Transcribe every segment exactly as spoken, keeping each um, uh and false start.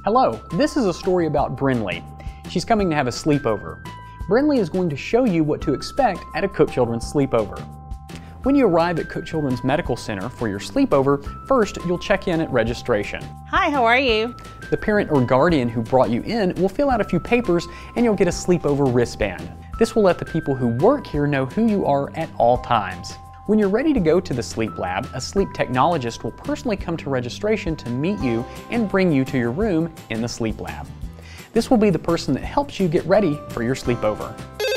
Hello, this is a story about Brinley. She's coming to have a sleepover. Brinley is going to show you what to expect at a Cook Children's sleepover. When you arrive at Cook Children's Medical Center for your sleepover, first you'll check in at registration. Hi, how are you? The parent or guardian who brought you in will fill out a few papers and you'll get a sleepover wristband. This will let the people who work here know who you are at all times. When you're ready to go to the sleep lab, a sleep technologist will personally come to registration to meet you and bring you to your room in the sleep lab. This will be the person that helps you get ready for your sleepover.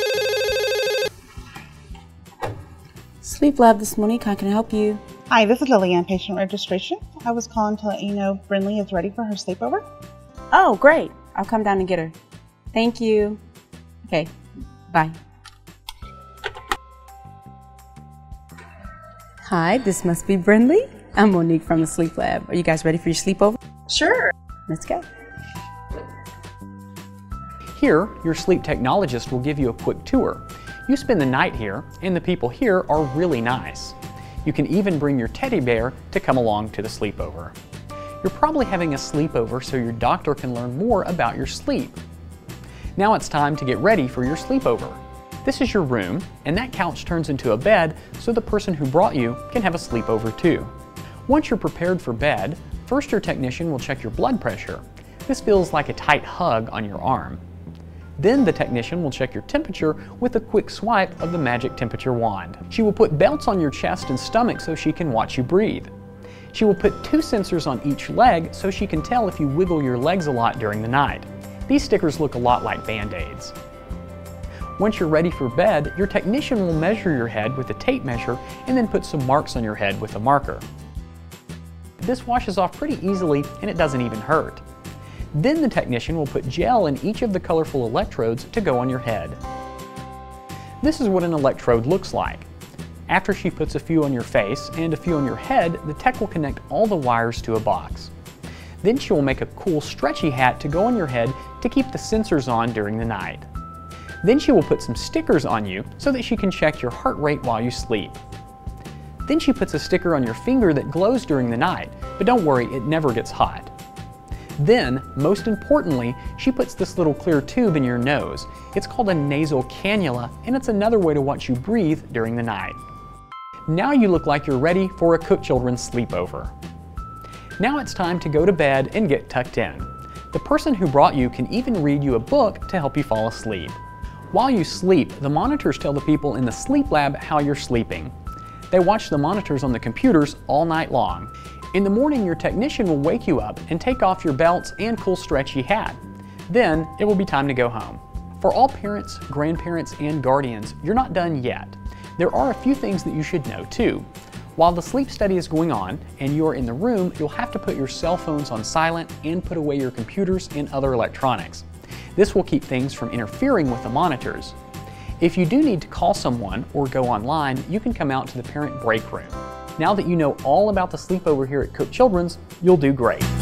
Sleep lab, this morning. How can I help you? Hi, this is Lillian, patient registration. I was calling to let you know Brinley is ready for her sleepover. Oh, great. I'll come down and get her. Thank you. Okay, bye. Hi, this must be Brinley. I'm Monique from the sleep lab. Are you guys ready for your sleepover? Sure. Let's go. Here, your sleep technologist will give you a quick tour. You spend the night here, and the people here are really nice. You can even bring your teddy bear to come along to the sleepover. You're probably having a sleepover so your doctor can learn more about your sleep. Now it's time to get ready for your sleepover. This is your room, and that couch turns into a bed so the person who brought you can have a sleepover too. Once you're prepared for bed, first your technician will check your blood pressure. This feels like a tight hug on your arm. Then the technician will check your temperature with a quick swipe of the magic temperature wand. She will put belts on your chest and stomach so she can watch you breathe. She will put two sensors on each leg so she can tell if you wiggle your legs a lot during the night. These stickers look a lot like Band-Aids. Once you're ready for bed, your technician will measure your head with a tape measure and then put some marks on your head with a marker. This washes off pretty easily and it doesn't even hurt. Then the technician will put gel in each of the colorful electrodes to go on your head. This is what an electrode looks like. After she puts a few on your face and a few on your head, the tech will connect all the wires to a box. Then she will make a cool stretchy hat to go on your head to keep the sensors on during the night. Then she will put some stickers on you so that she can check your heart rate while you sleep. Then she puts a sticker on your finger that glows during the night, but don't worry, it never gets hot. Then, most importantly, she puts this little clear tube in your nose. It's called a nasal cannula, and it's another way to watch you breathe during the night. Now you look like you're ready for a Cook Children's sleepover. Now it's time to go to bed and get tucked in. The person who brought you can even read you a book to help you fall asleep. While you sleep, the monitors tell the people in the sleep lab how you're sleeping. They watch the monitors on the computers all night long. In the morning, your technician will wake you up and take off your belts and cool stretchy hat. Then, it will be time to go home. For all parents, grandparents, and guardians, you're not done yet. There are a few things that you should know too. While the sleep study is going on and you're in the room, you'll have to put your cell phones on silent and put away your computers and other electronics. This will keep things from interfering with the monitors. If you do need to call someone or go online, you can come out to the parent break room. Now that you know all about the sleepover here at Cook Children's, you'll do great.